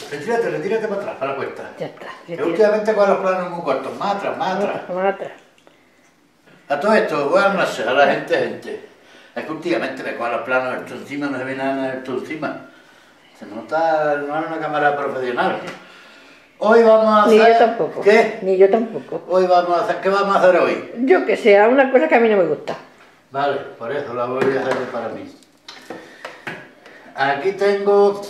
Retírate para atrás, para la puerta. Ya está. Que últimamente con los planos muy cortos. Más atrás, más atrás. Más atrás. A todo esto, buenas noches a la gente. Es que últimamente me cogen los planos, esto encima, no se ve nada de esto encima. Se nota, no es una cámara profesional. Hoy vamos a hacer... Ni yo tampoco. ¿Qué? Ni yo tampoco. Hoy vamos a hacer... ¿Qué vamos a hacer hoy? Yo que sea, una cosa que a mí no me gusta. Vale, por eso la voy a hacer para mí. Aquí tengo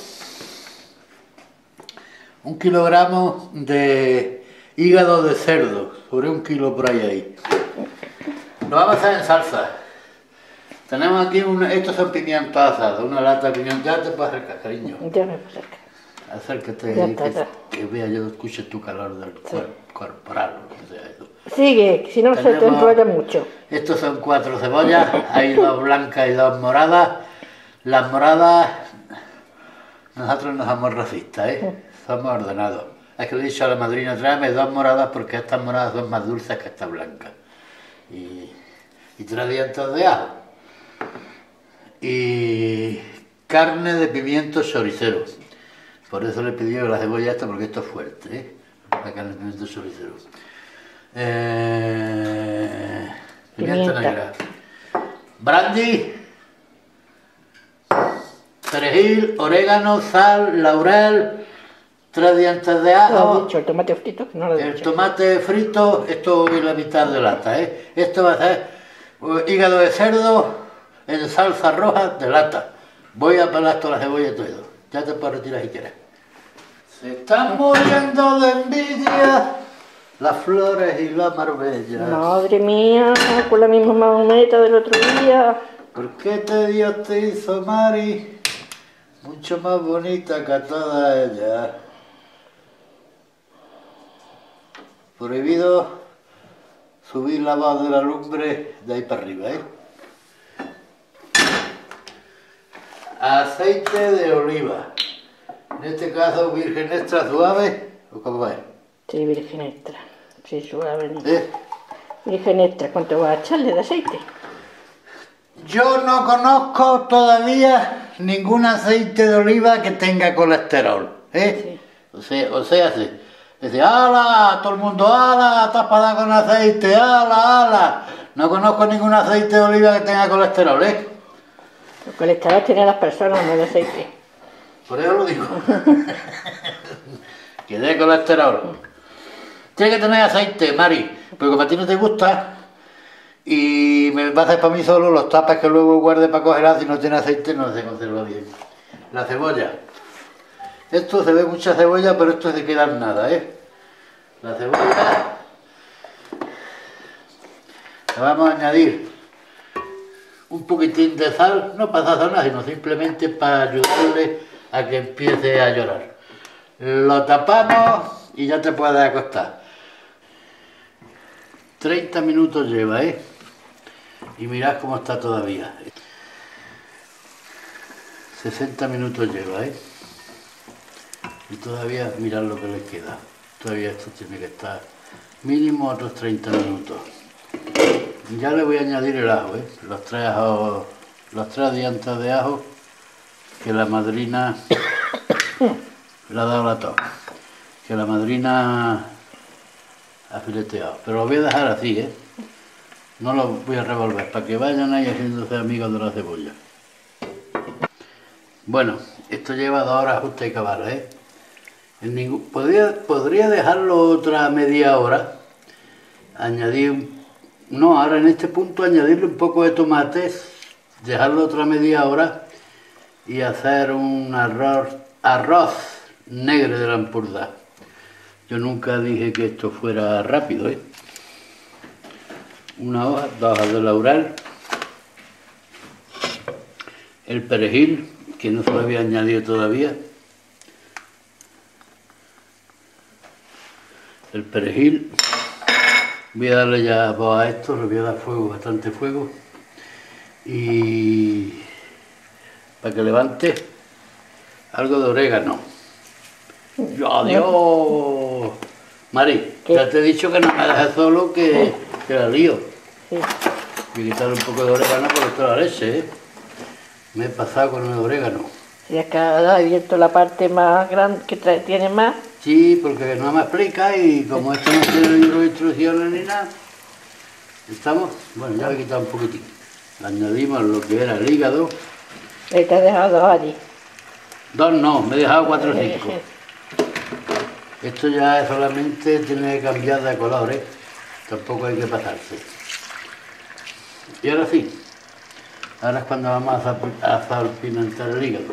1 kilogramo de hígado de cerdo, sobre 1 kilo por ahí. Lo vamos a hacer en salsa. Tenemos aquí, estos son pimientos asados, una lata de pimientos. Ya te puedo acercar, cariño. Ya me puedo acercar. Acércate, que vea yo, escuche tu calor del corporal, lo que sea eso. Sigue, si no se te enrolla mucho. Estos son 4 cebollas, hay 2 blancas y 2 moradas. Las moradas, nosotros no somos racistas, somos ordenados. Es que le he dicho a la madrina, tráeme 2 moradas porque estas moradas son más dulces que estas blancas. Y 3 dientes de ajo. Y carne de pimiento choricero. Por eso le he pedido la cebolla esta, porque esto es fuerte, la carne de pimiento choricero. Pimienta negra. Brandy, perejil, orégano, sal, laurel, 3 dientes de ajo. Lo he dicho, el tomate frito, no lo he dicho. El tomate frito, esto es la mitad de lata, Esto va a ser hígado de cerdo en salsa roja de lata. Voy a pelar toda la cebolla y todo. Ya te puedes retirar si quieres. Se están muriendo de envidia las flores y las marbellas. Madre mía, con la misma maumeta del otro día. ¿Por qué Dios te hizo, Mari? Mucho más bonita que todas ellas. Prohibido subir la voz de la lumbre de ahí para arriba, Aceite de oliva. En este caso, virgen extra suave, ¿o cómo es? Sí, virgen extra. Sí, suave. ¿No? Virgen extra, ¿cuánto vas a echarle de aceite? Yo no conozco todavía ningún aceite de oliva que tenga colesterol, Sí. O sea, sí. Dice, ¡ala! Todo el mundo, ¡ala! Tapada con aceite, ¡ala, ala! No conozco ningún aceite de oliva que tenga colesterol, El colesterol tiene las personas, no el aceite. Por eso lo digo. Que dé colesterol. Tiene que tener aceite, Mari, porque como a ti no te gusta y me vas a hacer para mí solo, los tapas que luego guarde para congelar, si no tiene aceite no se conserva bien. La cebolla. Esto se ve mucha cebolla, pero esto se queda en nada, La cebolla le vamos a añadir un poquitín de sal, no para sazonar, sino simplemente para ayudarle a que empiece a llorar. Lo tapamos y ya te puedes acostar. 30 minutos lleva, Y mirad cómo está todavía. 60 minutos lleva, Y todavía mirad lo que le queda. Todavía esto tiene que estar mínimo otros 30 minutos. Ya le voy a añadir el ajo, los 3 ajos, los 3 dientes de ajo que la madrina le ha dado la tos, que la madrina ha fileteado. Pero lo voy a dejar así, No lo voy a revolver, para que vayan ahí haciéndose amigos de la cebolla. Bueno, esto lleva 2 horas justa y cabal, Podría dejarlo otra media hora, añadir, no, ahora en este punto añadirle un poco de tomates, dejarlo otra media hora y hacer un arroz negro de la Empordà. Yo nunca dije que esto fuera rápido, 1 hoja, 2 hojas de laurel, el perejil, que no se lo había añadido todavía, el perejil. Voy a darle ya voz a esto, le voy a dar fuego, bastante fuego, y para que levante algo de orégano. ¡Adiós! Mari, ¿qué? Ya te he dicho que no me dejes solo, que la lío. Sí. Voy a quitarle un poco de orégano porque esto es la leche, Me he pasado con el orégano. Y acá ha abierto la parte más grande que tiene más. Sí, porque no me explica y como esto no tiene libro de instrucciones ni nada, estamos, bueno, ya le he quitado un poquitín. Le añadimos lo que era el hígado. Te has dejado dos allí. Dos no, me he dejado 4 o 5. Esto ya solamente tiene que cambiar de color, ¿eh? Tampoco hay que pasarse. Y ahora sí, ahora es cuando vamos a salpimentar el hígado.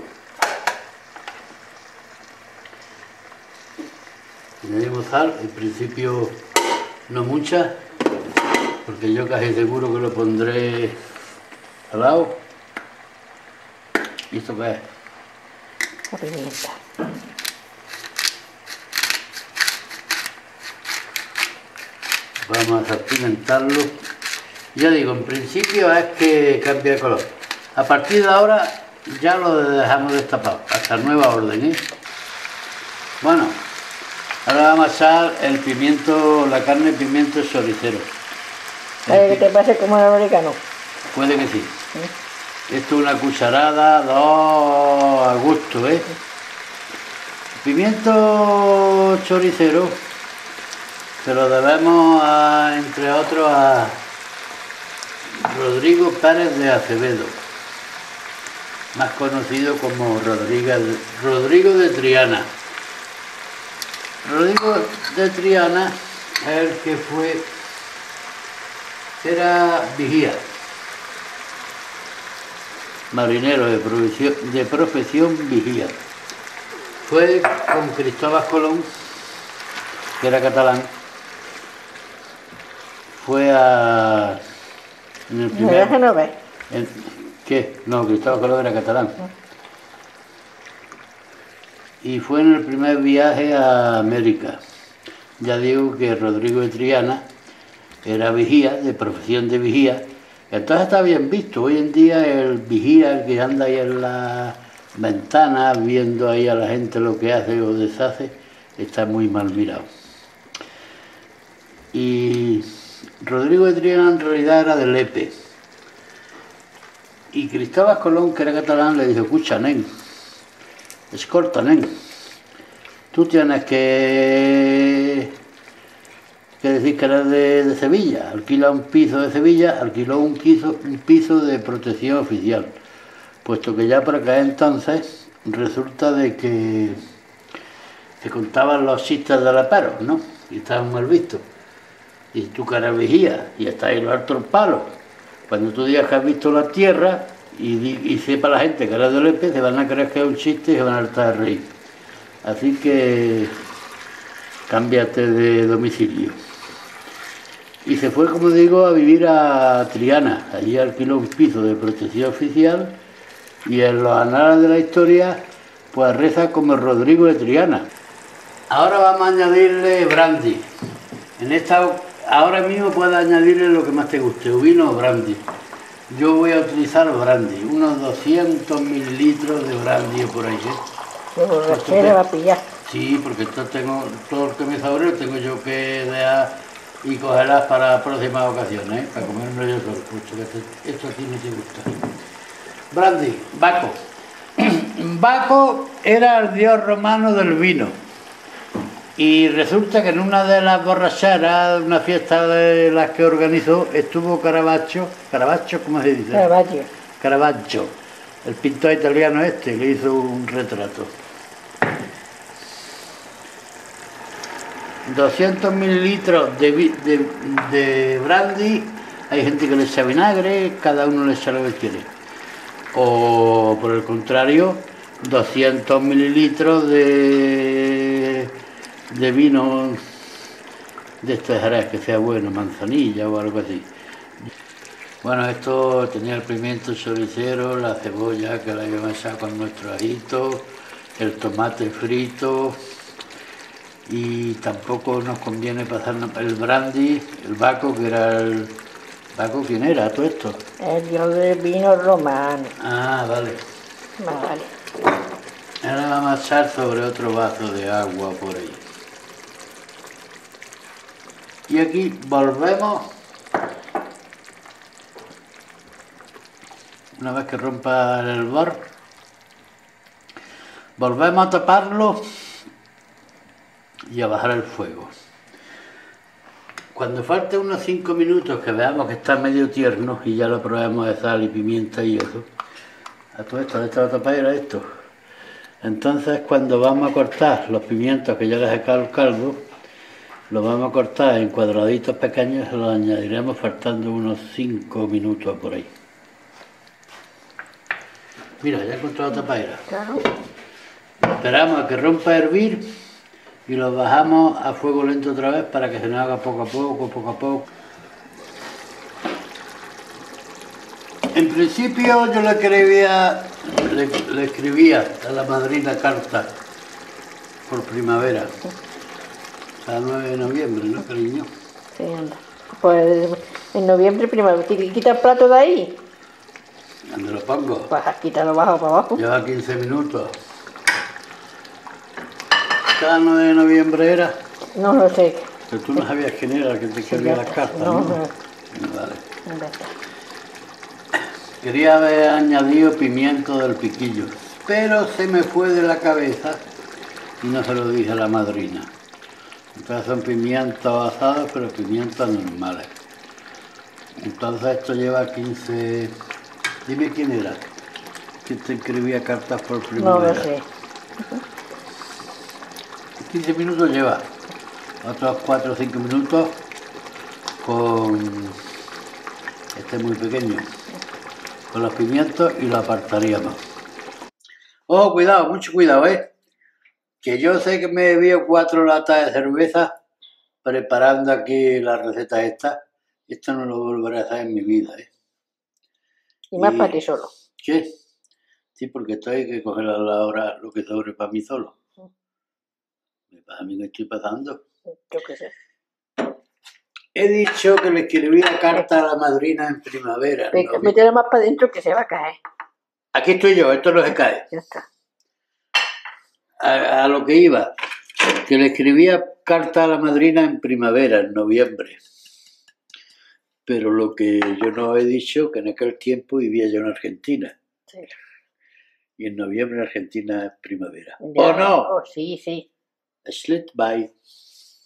Añadimos sal, en principio no mucha, porque yo casi seguro que lo pondré salado. ¿Y esto qué es? La pimienta. Vamos a salpimentarlo. Ya digo, en principio es que cambie de color. A partir de ahora ya lo dejamos destapado, hasta nueva orden, ¿eh? Bueno, ahora vamos a echar el pimiento, la carne de pimiento choricero. ¿Que te pase como el orégano? Puede que sí. Esto es una cucharada, 2 a gusto, ¿eh? Pimiento choricero se lo debemos, entre otros, a Rodrigo Pérez de Acevedo, más conocido como Rodrigo de Triana. Rodrigo de Triana es el que era vigía, marinero de profesión vigía. Fue con Cristóbal Colón, que era catalán, fue a... En el primer... Genovés. ¿Qué? No, Cristóbal Colón era catalán. Y fue en el primer viaje a América. Ya digo que Rodrigo de Triana era vigía, de profesión de vigía. Entonces está bien visto. Hoy en día el vigía, el que anda ahí en la ventana viendo ahí a la gente lo que hace o deshace, está muy mal mirado. Y Rodrigo de Triana en realidad era de Lepe. Y Cristóbal Colón, que era catalán, le dijo: escucha, nen, escolta, nen, tú tienes que decir que eres de Sevilla. Alquila un piso de Sevilla, alquiló un piso de protección oficial, puesto que ya por acá entonces resulta de que se contaban los chistes de raperos, ¿no? Y estaban mal vistos. Y tú que eres vigía y estás ahí en los altos palos, cuando tú digas que has visto la tierra y sepa la gente que eres de Lepe, se van a creer que es un chiste y se van a hartar de reír. Así que cámbiate de domicilio. Y se fue, como digo, a vivir a Triana. Allí alquiló un piso de protección oficial y en los anales de la historia pues reza como Rodrigo de Triana. Ahora vamos a añadirle brandy. Ahora mismo puedes añadirle lo que más te guste, o vino o brandy. Yo voy a utilizar brandy, unos 200 mililitros de brandy por ahí, ¿eh? De borrachera va a pillar. Sí, porque esto todo lo que me sobre tengo yo que dejar y cogerlas para próximas ocasiones, ¿eh? Para comerme yo solo, puesto que esto a ti no te gusta. Brandy, Baco. Baco era el dios romano del vino. Y resulta que en una de las borracheras, una fiesta de las que organizó, estuvo Caravaggio, ¿cómo se dice? Caravaggio, el pintor italiano este, que hizo un retrato. 200 mililitros de brandy, hay gente que le echa vinagre, cada uno le echa lo que quiere. O por el contrario, 200 mililitros de vino de este Jerez, que sea bueno, manzanilla o algo así. Bueno, esto tenía el pimiento choricero, la cebolla que la habíamos echado con nuestro ajito, el tomate frito, y tampoco nos conviene pasar el brandy, el Baco, que era el... ¿Baco quién era todo esto? El dios del vino romano. Ah, vale. Vale. Ahora vamos a echar sobre otro vaso de agua por ahí. Y aquí volvemos, una vez que rompa el hervor, Volvemos a taparlo y a bajar el fuego. Cuando falte unos 5 minutos que veamos que está medio tierno y ya lo probemos de sal y pimienta y eso, a todo esto, de esta tapadera, esto. Entonces cuando vamos a cortar los pimientos que ya les he sacado el caldo, los vamos a cortar en cuadraditos pequeños y los añadiremos faltando unos 5 minutos por ahí. Mira, ya he encontrado la tapadera. Claro. Esperamos a que rompa a hervir y lo bajamos a fuego lento otra vez para que se nos haga poco a poco, poco a poco. En principio yo le escribía a la madrina carta por primavera. A 9 de noviembre, ¿no, cariño? Sí, anda. Pues en noviembre, primavera. ¿Quita el plato de ahí? ¿Dónde lo pongo? Pues quítalo bajo para abajo. Lleva 15 minutos. ¿Cada 9 de noviembre era? No lo sé. Pero tú no sabías quién era el que te escribía las cartas, ¿no? No. Vale. ¿Dónde está? Quería haber añadido pimiento del piquillo, pero se me fue de la cabeza y no se lo dije a la madrina. Entonces son pimientos asados, pero pimientos normales. Entonces esto lleva 15... Dime quién era, que te escribía cartas por primavera. No lo sé. 15 minutos lleva, otros 4 o 5 minutos con este muy pequeño, con los pimientos y lo apartaríamos. Oh, cuidado, mucho cuidado, que yo sé que me bebí 4 latas de cerveza preparando aquí la receta esta. Esto no lo volveré a hacer en mi vida, Y más para ti solo. ¿Qué? Sí, porque esto hay que coger a la hora lo que sobre para mí solo. ¿Me pasa a mí que estoy pasando? Yo qué sé. He dicho que le escribía carta a la madrina en primavera. ¿No? Mételo más para adentro que se va a caer. Aquí estoy yo, esto no se cae. Ya está. A lo que iba, que le escribía carta a la madrina en primavera, en noviembre. Pero lo que yo no he dicho, que en aquel tiempo vivía yo en Argentina. Sí. Y en noviembre en Argentina es primavera. Ya. ¡Oh, no! Oh, sí, sí. Schlitt, bye.